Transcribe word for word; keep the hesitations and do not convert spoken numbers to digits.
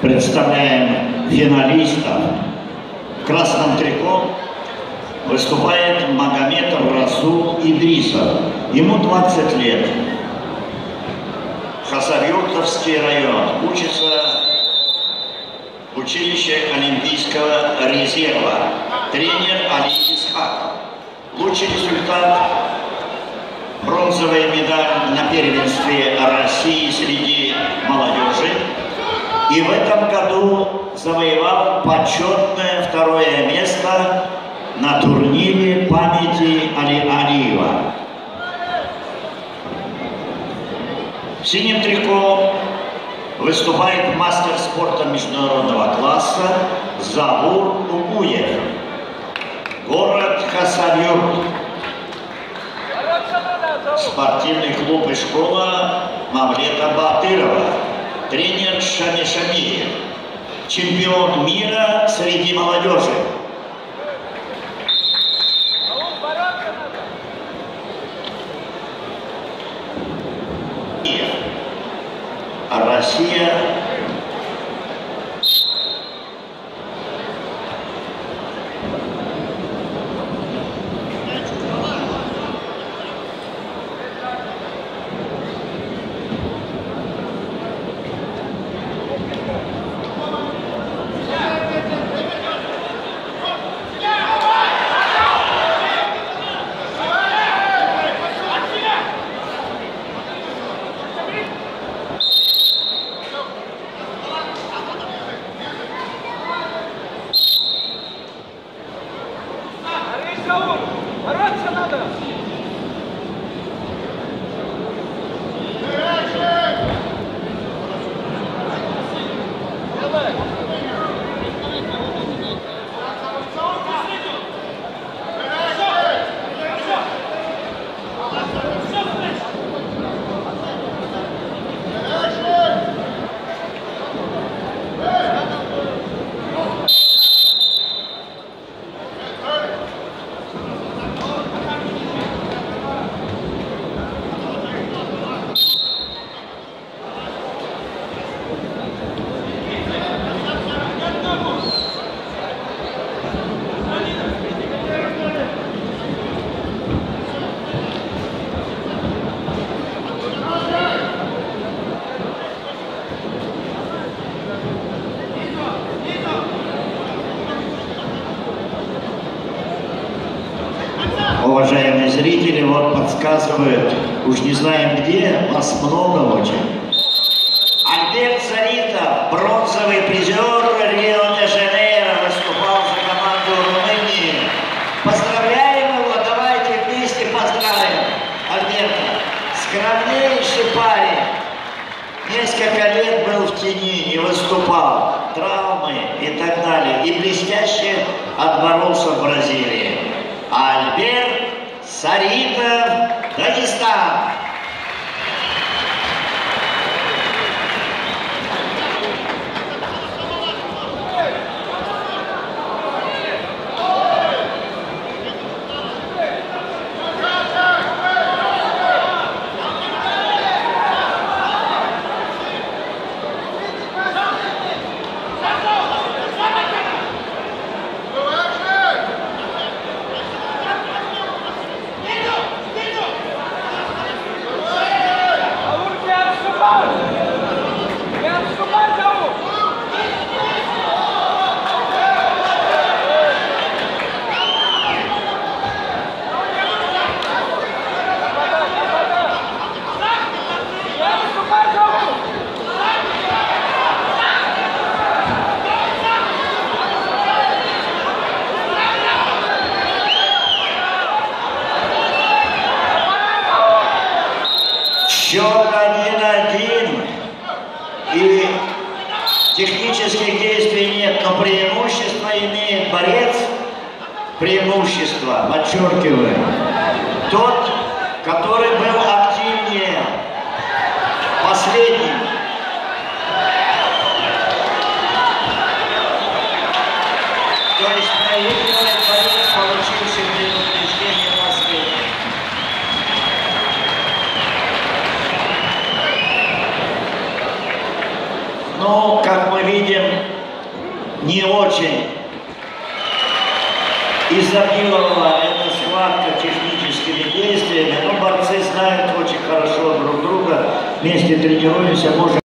представляем финалистов. В красном трико выступает Магомед Расул Идрисов. Ему двадцать лет. Хасавюртовский район. Учится в училище Олимпийского резерва. Тренер Али Исхаков. Лучший результат — бронзовая медаль на первенстве России среди молодежи. И в этом году завоевал почетное второе место на турнире памяти Али Алиева. В синем трико выступает мастер спорта международного класса Завур Угуев. Город Хасавюрт. Спортивный клуб и школа Мавлета Батырова. Тренер Шами Шамиев. Чемпион мира среди молодежи. А Россия бороться надо! Уважаемые зрители, вот подсказывают, уж не знаем где, вас много очень. Альберт Саритов, бронзовый призер Рио-де-Жанейро, выступал за команду Румынии. Поздравляем его, давайте вместе поздравим Альберта. Скромнейший парень. Несколько лет был в тени, не выступал, травмы и так далее. И блестяще отборолся в Бразилии. Альберт Саритов, Дагестан. Счет один-один. И технических действий нет, но преимущество имеет борец. Преимущество, подчеркиваю. Тот, который был активнее, последним. То есть проигрывает борец, получивший предупреждение последним. Но Но, как мы видим, не очень изобиловала эта схватка техническими действиями, но борцы знают очень хорошо друг друга, вместе тренируемся, можем